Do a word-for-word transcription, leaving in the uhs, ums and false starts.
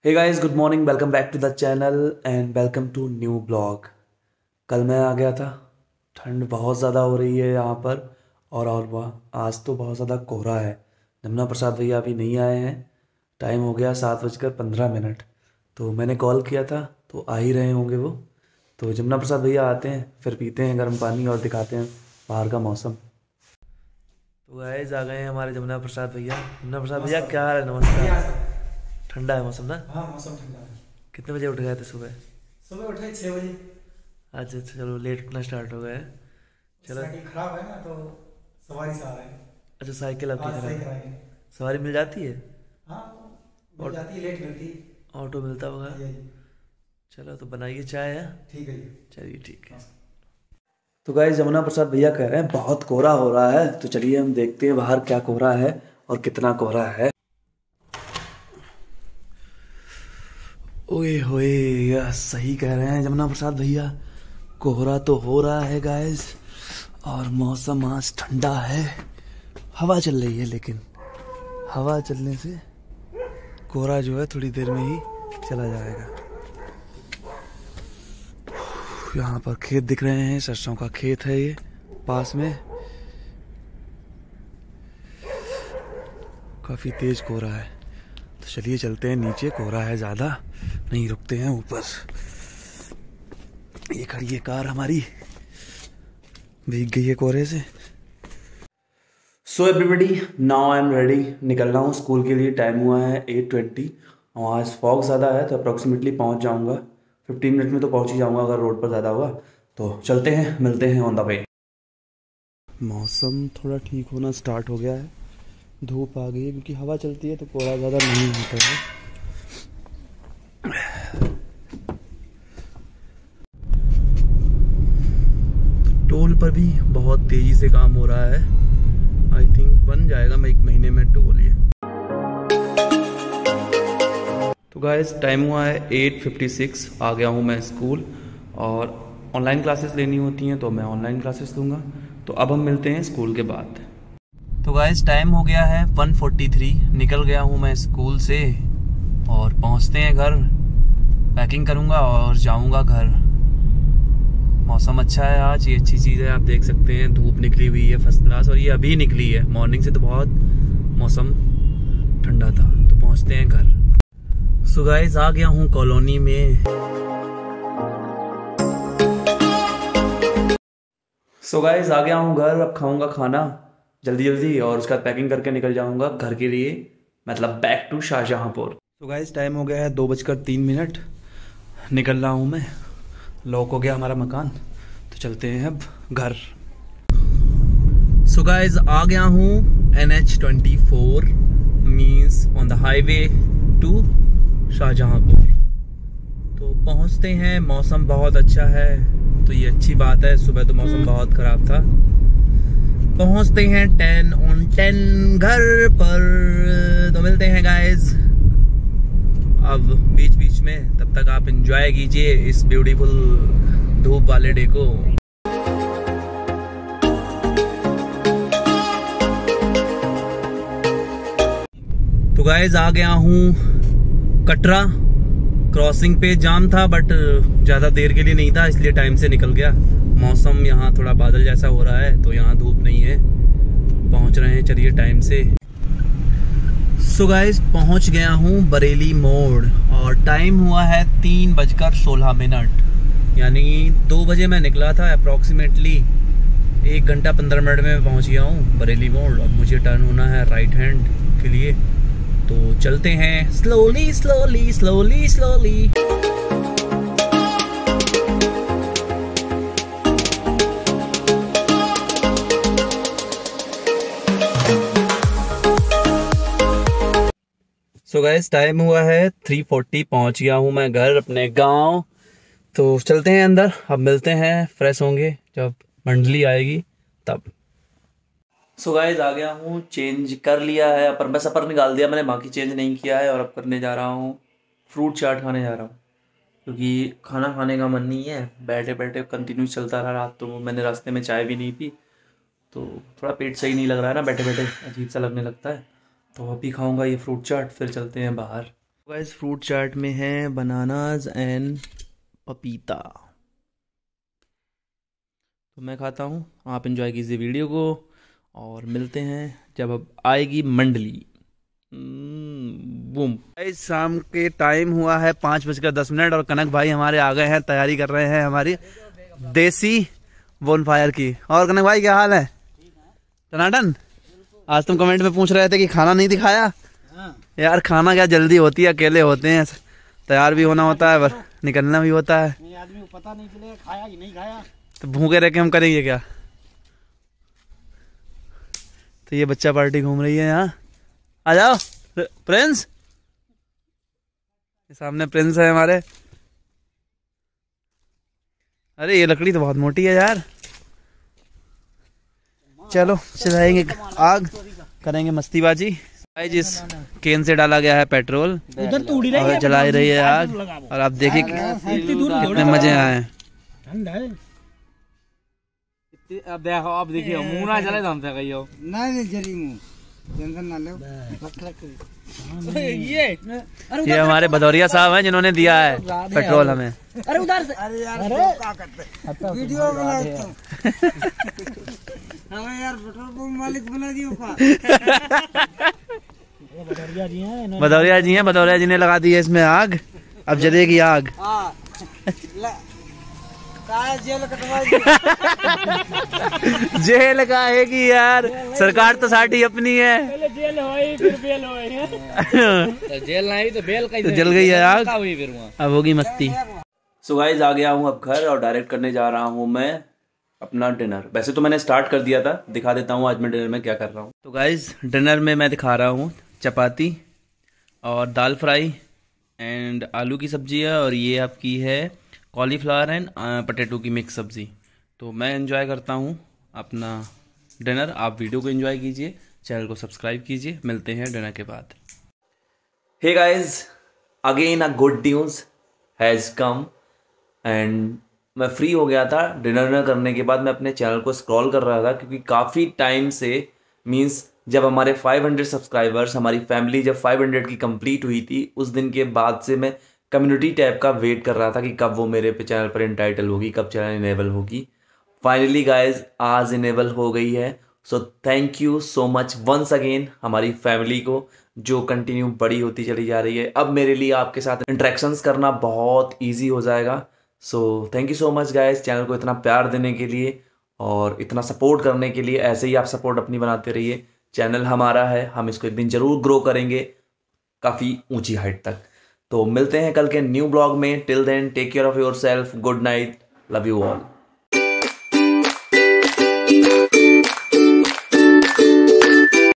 Hey guys, good morning. Welcome back to the channel and welcome to new blog. कल मैं आ गया था। ठंड बहुत ज़्यादा हो रही है यहाँ पर। और और वह आज तो बहुत ज़्यादा कोहरा है। जमुना प्रसाद भैया अभी नहीं आए हैं। टाइम हो गया सात बजकर पंद्रह मिनट। तो मैंने कॉल किया था तो आ ही रहे होंगे वो। तो जमुना प्रसाद भैया आते हैं फिर पीते हैं गर्म पानी और दिखाते हैं बाहर का मौसम। तो गाइस आ गए हैं हमारे जमुना प्रसाद भैया। जमुना प्रसाद भैया, क्या हाल है? बढ़िया नमस्कार। सर। ठंडा है मौसम ना? हाँ, मौसम ठंडा है। कितने बजे उठ गए थे सुबह? सुबह उठे छः बजे। अच्छा अच्छा, चलो लेट उठना स्टार्ट हो गया है। चलो। साइकिल खराब है ना, तो सवारी से आ रहे हैं। अच्छा, साइकिल आपकी आज खराब सही है। कराएंगे। सवारी मिल जाती है? हाँ, मिल और जाती है, लेट मिलती है। ऑटो मिलता होगा? ये चलो तो बनाइए चाय है। ठीक है जी। चलिए ठीक है। हाँ। तो गाइस, जमुना प्रसाद भैया कह रहे हैं बहुत कोहरा हो रहा है, तो चलिए हम देखते हैं बाहर क्या कोहरा है और कितना कोहरा है। ओए होए, यह सही कह रहे हैं जमुना प्रसाद भैया। कोहरा तो हो रहा है गाइस। और मौसम आज ठंडा है। हवा चल रही है, लेकिन हवा चलने से कोहरा जो है थोड़ी देर में ही चला जाएगा। यहाँ पर खेत दिख रहे हैं, सरसों का खेत है ये पास में। काफी तेज कोहरा है, तो चलिए चलते हैं नीचे। कोहरा है ज्यादा, नहीं रुकते हैं ऊपर। ये खड़ी है कार हमारी, भीग गई है कोहरे से। So everybody, now I am ready. निकल रहा हूँ स्कूल के लिए। टाइम हुआ है एट ट्वेंटी और आज फॉग ज़्यादा है तो अप्रोक्सीमेटली पहुँच जाऊँगा। फिफ्टीन मिनट में तो पहुँच ही जाऊँगा अगर रोड पर ज़्यादा हुआ तो। चलते हैं, मिलते हैं ऑन द वे। मौसम थोड़ा ठीक होना स्टार्ट हो गया है। धूप आ गई है क्योंकि हवा चलती है तो कोहरा ज़्यादा नहीं होता है। टोल पर भी बहुत तेजी से काम हो रहा है। आई थिंक बन जाएगा मैं एक महीने में टोल ये। तो गाइस, टाइम हुआ है एट फिफ्टी सिक्स। आ गया हूँ मैं स्कूल और ऑनलाइन क्लासेस लेनी होती हैं तो मैं ऑनलाइन क्लासेस लूँगा। तो अब हम मिलते हैं स्कूल के बाद। तो गाइस, टाइम हो गया है वन फोर्टी थ्री। निकल गया हूँ मैं स्कूल से और पहुँचते हैं घर। पैकिंग करूँगा और जाऊँगा घर। मौसम अच्छा है आज, ये अच्छी चीज़ है। आप देख सकते हैं धूप निकली हुई है फर्स्ट क्लास, और ये अभी निकली है। मॉर्निंग से तो बहुत मौसम ठंडा था। तो पहुँचते हैं घर। सो गाइस, आ गया हूँ कॉलोनी में। सो गाइस, आ गया हूँ घर। अब खाऊंगा खाना जल्दी जल्दी और उसके बाद पैकिंग करके निकल जाऊंगा घर के लिए, मतलब बैक टू शाहजहांपुर। तो गाइस, टाइम हो गया है दो बजकर तीन मिनट। निकल रहा हूँ मैं। लॉक हो गया हमारा मकान, तो चलते हैं अब घर। सो गाइस, आ गया हूँ N H twenty four, means on the highway to Shahjahanpur. तो पहुँचते हैं। मौसम बहुत अच्छा है तो ये अच्छी बात है। सुबह तो मौसम बहुत ख़राब था। पहुंचते हैं टेन ऑन टेन घर पर। तो मिलते हैं गाइस अब बीच बीच में। तब तक आप एंजॉय कीजिए इस ब्यूटीफुल धूप वाले डे को। तो गाइस, आ गया हूँ कटरा। क्रॉसिंग पे जाम था बट ज़्यादा देर के लिए नहीं था, इसलिए टाइम से निकल गया। मौसम यहाँ थोड़ा बादल जैसा हो रहा है तो यहाँ धूप नहीं है। पहुँच रहे हैं, चलिए टाइम से। सो गाइस, पहुँच गया हूँ बरेली मोड़ और टाइम हुआ है तीन बजकर सोलह मिनट। यानी दो बजे मैं निकला था। अप्रॉक्सीमेटली एक घंटा पंद्रह मिनट में पहुँच गया हूँ बरेली मोड़। अब मुझे टर्न होना है राइट हैंड के लिए, तो चलते हैं slowly slowly slowly slowly. So guys, time हुआ है थ्री फोर्टी। पहुंच गया हूं मैं घर अपने गांव। तो चलते हैं अंदर। अब मिलते हैं, फ्रेश होंगे जब मंडली आएगी तब। सो गाइस, आ गया हूँ। चेंज कर लिया है, अपर बस अपर निकाल दिया मैंने, बाकी चेंज नहीं किया है। और अब करने जा रहा हूँ फ्रूट चाट खाने जा रहा हूँ क्योंकि खाना खाने का मन नहीं है। बैठे बैठे कंटिन्यूस चलता रहा रात, तो मैंने रास्ते में चाय भी नहीं पी तो थोड़ा पेट सही नहीं लग रहा है ना, बैठे बैठे अजीब सा लगने लगता है। तो अभी खाऊंगा ये फ्रूट चाट, फिर चलते हैं बाहर। गाइस फ्रूट चाट में है बनानाज एंड पपीता, तो मैं खाता हूँ, आप एंजॉय कीजिए वीडियो को और मिलते हैं जब अब आएगी मंडली। बूम। भाई शाम के टाइम हुआ है पाँच बजकर दस मिनट और कनक भाई हमारे आ गए हैं, तैयारी कर रहे हैं हमारी देसी बोनफायर की। और कनक भाई क्या हाल है? टनाटन। आज तुम कमेंट में पूछ रहे थे कि खाना नहीं दिखाया। यार खाना क्या जल्दी होती है, अकेले होते हैं, तैयार भी होना होता है, निकलना भी होता है, आदमी को पता नहीं चलेगा खाया कि नहीं खाया, तो भूखे रह के हम करेंगे क्या। तो ये बच्चा पार्टी घूम रही है यहाँ, आ जाओ प्रिंस। सामने प्रिंस है हमारे। अरे ये लकड़ी तो बहुत मोटी है यार। चलो चलाएंगे आग, करेंगे मस्तीबाजी। जिस केन से डाला गया है पेट्रोल उधर तो उड़ी रही है, जला रही है आग, और आप देखिए कितने मजे आए। अब देखो, अब देखिए मुंह ना जले तो हम से कहियो नहीं नहीं जली मुंह, टेंशन ना लो। ये ये हमारे भदौरिया साहब हैं जिन्होंने दिया है पेट्रोल हमें। अरे उधर से, अरे यार क्या करते वीडियो बनाते हमें यार, पेट्रोल पंप मालिक बना दियो का। भदौरिया जी हैं, भदौरिया जी हैं, भदौरिया जी ने लगा दी है इसमें आग, अब जलेगी आग। जेल जेल का है कि यार, सरकार तो साड़ी अपनी है। पहले जेल होई फिर बेल होई। जेल नहीं तो बेल का, तो जल गई है आग, फिर अब होगी मस्ती। सो गाइस आ गया हूँ अब घर और डायरेक्ट करने जा रहा हूँ मैं अपना डिनर। वैसे तो मैंने स्टार्ट कर दिया था, दिखा देता हूँ आज मैं डिनर में क्या कर रहा हूँ। तो गाइस डिनर में मैं दिखा रहा हूँ चपाती और दाल फ्राई एंड आलू की सब्जी है, और ये आपकी है कॉलीफ्लावर एंड पटेटो की मिक्स सब्जी। तो मैं एंजॉय करता हूँ अपना डिनर, आप वीडियो को एंजॉय कीजिए, चैनल को सब्सक्राइब कीजिए। मिलते हैं डिनर के बाद। Hey guys, again a good news has come and मैं फ्री हो गया था। डिनर करने के बाद मैं अपने चैनल को स्क्रॉल कर रहा था, क्योंकि काफ़ी टाइम से, मींस जब हमारे पाँच सौ सब्सक्राइबर्स, हमारी फैमिली जब पाँच सौ की कंप्लीट हुई थी, उस दिन के बाद से मैं कम्युनिटी टैब का वेट कर रहा था कि कब वो मेरे पे चैनल पर इंटाइटल होगी, कब चैनल इनेबल होगी। फाइनली गाइज आज इनेबल हो गई है। So thank you so much once again हमारी फैमिली को, जो कंटिन्यू बड़ी होती चली जा रही है। अब मेरे लिए आपके साथ इंटरेक्शंस करना बहुत ईजी हो जाएगा। So thank you so much guys, channel को इतना प्यार देने के लिए और इतना सपोर्ट करने के लिए। ऐसे ही आप सपोर्ट अपनी बनाते रहिए। चैनल हमारा है, हम इसको एक दिन ज़रूर ग्रो करेंगे काफ़ी ऊंची हाइट तक। तो मिलते हैं कल के न्यू ब्लॉग में। Till then take care of yourself, good night, love you all.